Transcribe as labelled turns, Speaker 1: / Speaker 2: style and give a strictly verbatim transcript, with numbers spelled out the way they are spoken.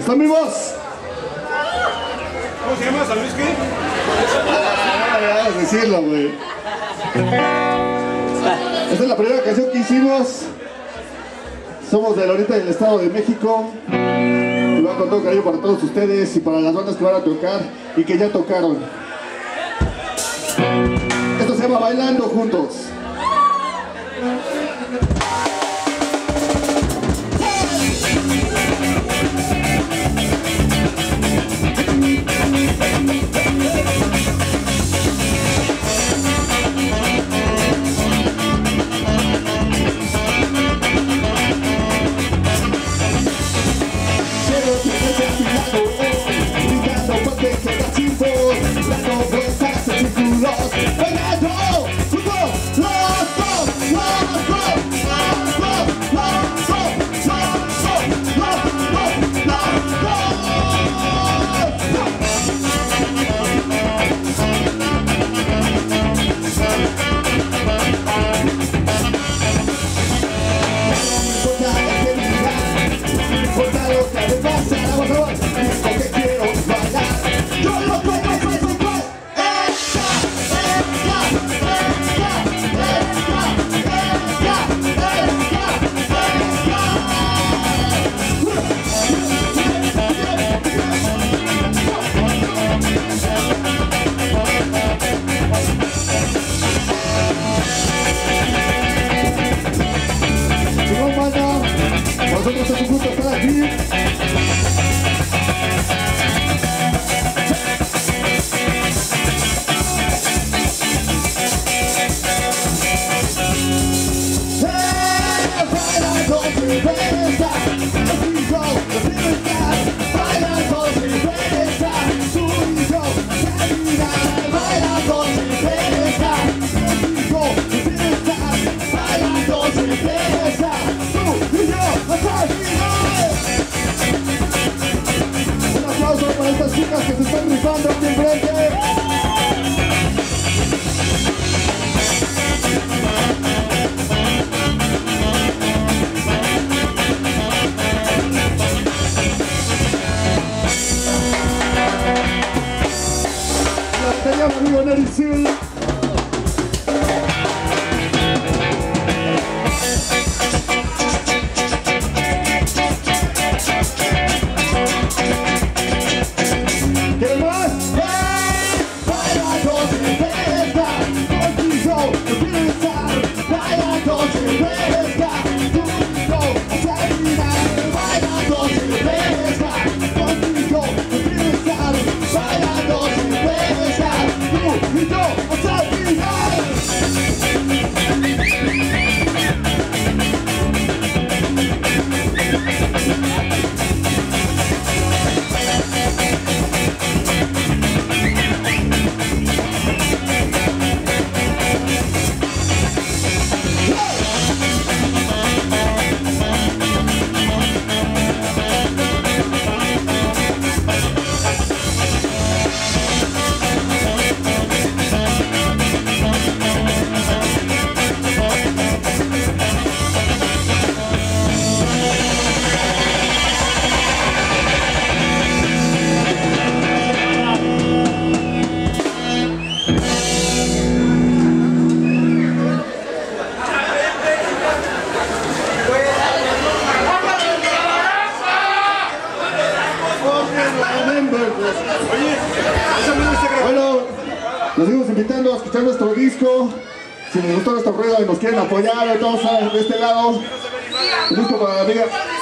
Speaker 1: ¿Están vivos?
Speaker 2: ¿Cómo se llama? ¿San Luis qué?
Speaker 1: Ah, no me hagas decirlo, güey. Esta es la primera canción que hicimos. Somos de Loreta del Estado de México. Y va con todo cariño para todos ustedes y para las bandas que van a tocar y que ya tocaron. Esto se llama Bailando Juntos. Nosotros es un gusto estar aquí. Un aplauso para estas chicas que se están rifando aquí enfrente. La batería, mi amigo Neri Sil. ¿Quieren más? Bailando cerveza, contigo no quiero estar. Bailando cerveza, contigo terminar. Bailando cerveza, contigo no quiero estar. Bailando cerveza, tú y yo hasta el final. Bueno, los seguimos invitando a escuchar nuestro disco. Si les gustó nuestro ruido y nos quieren apoyar, todos de este lado. Un disco para la amiga